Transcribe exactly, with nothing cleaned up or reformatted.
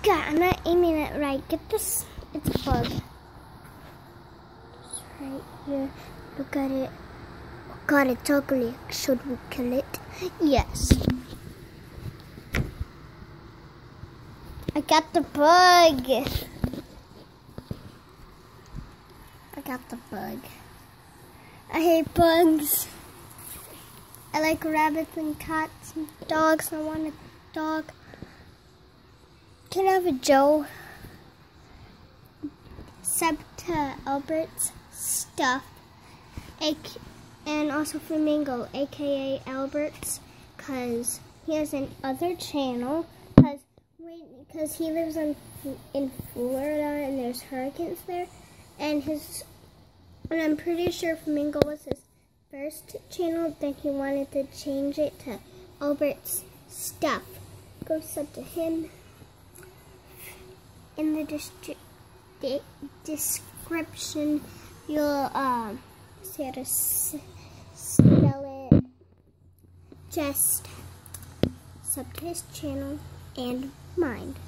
God, I'm not aiming it right. Get this. It's a bug. It's right here. Look at it. Oh God, it's ugly. Should we kill it? Yes. I got the bug. I got the bug. I hate bugs. I like rabbits and cats and dogs. I want a dog. Can I have a Joe? Septa Albert's stuff. And also Flamingo, aka Albert's, because he has an other channel. Because because he lives in in Florida and there's hurricanes there, and his and I'm pretty sure Flamingo was his first channel. Then he wanted to change it to Albert's Stuff. Go sub to him. In the distri de description, you'll um see how to s spell it. Just sub to his channel and mine.